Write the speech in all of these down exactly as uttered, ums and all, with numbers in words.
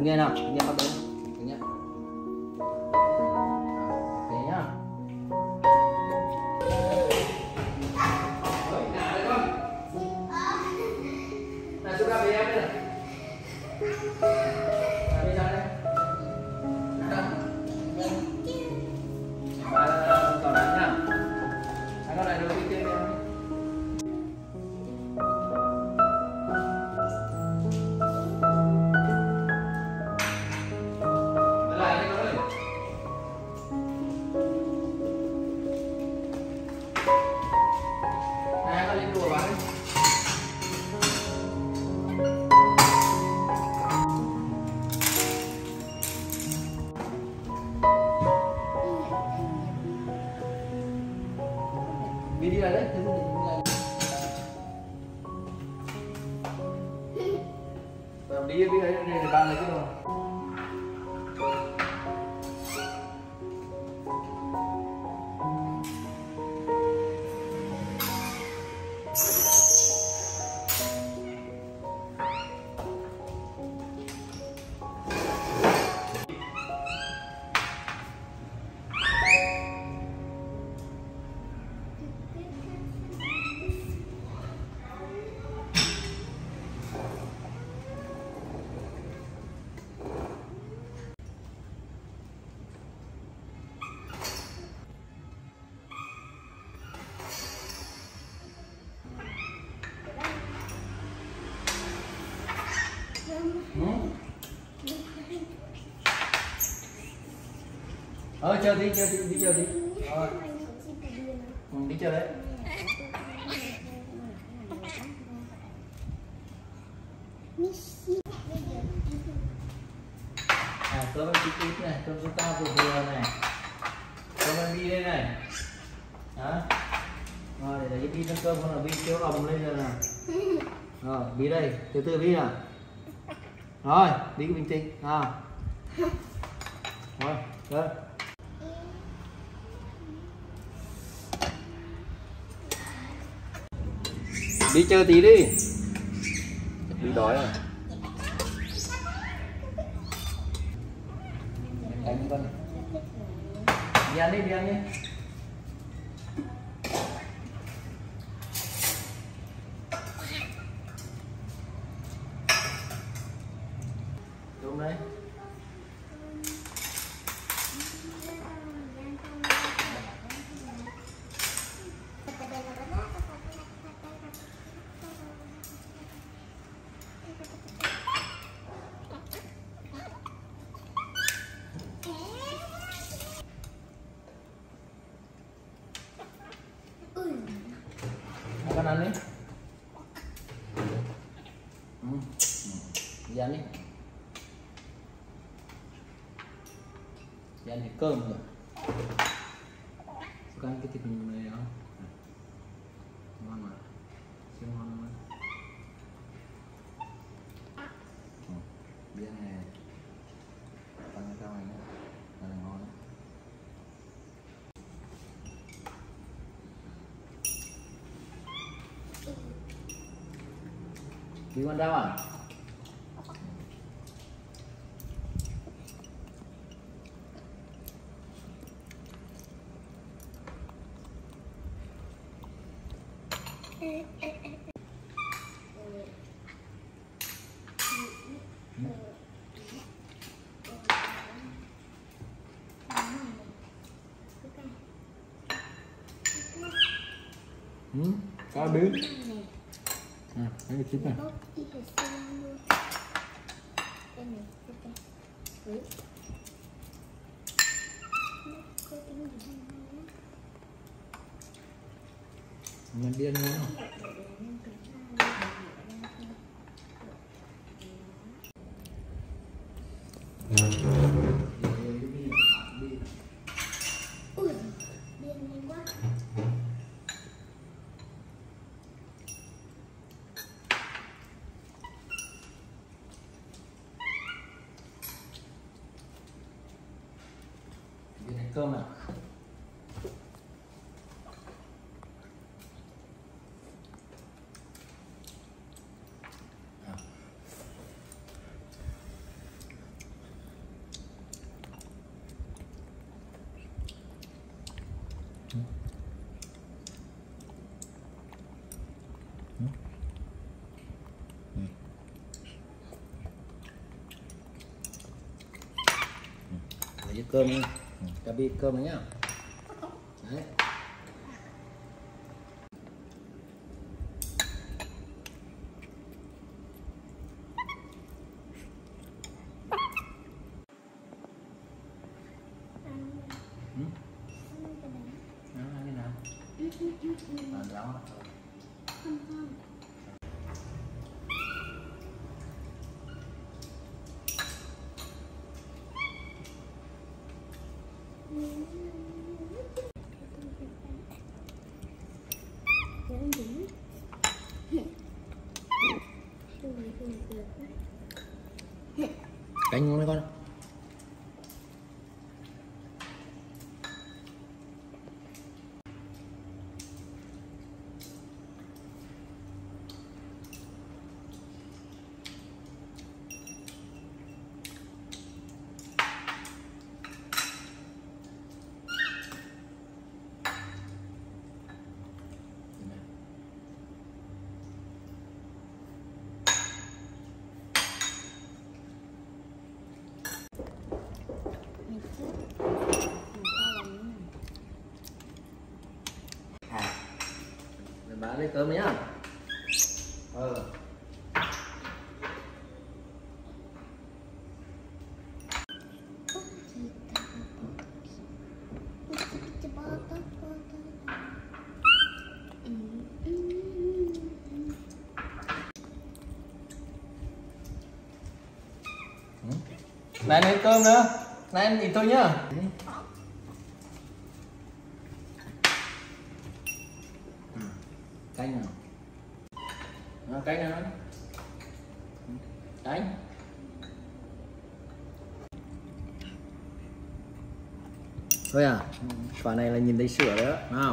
nghe nào, nghe bắt đấy, nghe. Thế nhá. Rồi, nào đây con. Nào chúng ta về em đây này. Nào đi ra đây. Nào. Và còn đánh nào. Anh con này đầu tiên chơi em. Đi đi lại đấy, thế không đi đi đi đấy để bạn lấy cái đồ. Ờ chờ đi, chờ đi, đi chờ đi. Rồi. Ừ, đi chờ đấy. À, cơm em chút ít này, cơm chúng ta vừa vừa này. Cơm em đi đây này. Đó. Rồi, để đấy đi ăn cơm không là đi kéo lòng lên rồi nào. Rồi, đi đây, từ từ đi nào. Rồi, đi cái bình tĩnh. À. Rồi, rồi. Đi chơi tí đi. Đi đói rồi. Đánh con. Đi ăn đi, đi ăn đi. Đúng đấy. Con ăn đi. Ừ. Đi ăn đi. Đi ăn thì cơm rồi. Có ăn cái thịt này không? Ngon mà. Siêu ngon luôn. Ừ. Đi ăn này. Ăn cái này nữa. Là ngon đấy. Đi con đâu à? Ừ, cá biến. À, cái chip này. Mình đi ăn ngon không? Cơm nào. Ừ. Ừ. Lấy cái cơm đi, cho Bi cơm đấy nhá. Đấy. Ừ. Nó ăn cái nào? Ăn rau hả? Không không. Canh mấy con. Bán lấy cơm nhá. Ờ. Này lấy cơm nữa. Này em nhìn tôi nhá. Canh nào. Nó canh nào. Canh. Thôi à, quả này là nhìn thấy sữa đấy đó, nào.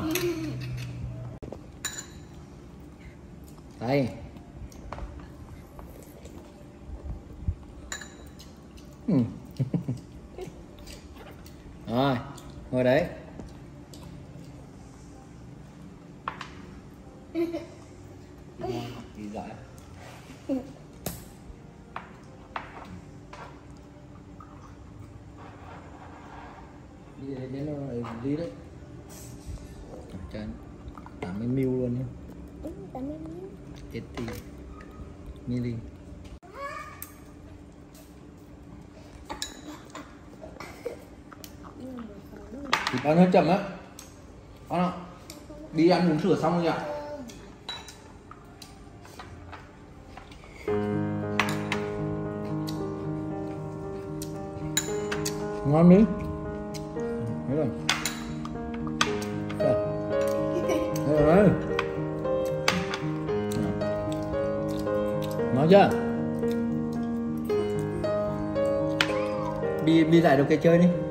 Đây. Ừ. Rồi, ngồi đấy. Gì giỏi. Đi đến đến nó lý đấy. Chán. tám mươi ml luôn nhé. Ừ, tám mươi ml. tám mươi ml. Thì ăn hơi chậm á. Ăn không? Đi ăn uống sữa xong rồi ạ. Ngon đi. Thấy rồi. Thấy rồi. Ngon chưa? Bi Bi giải được cái chơi đi.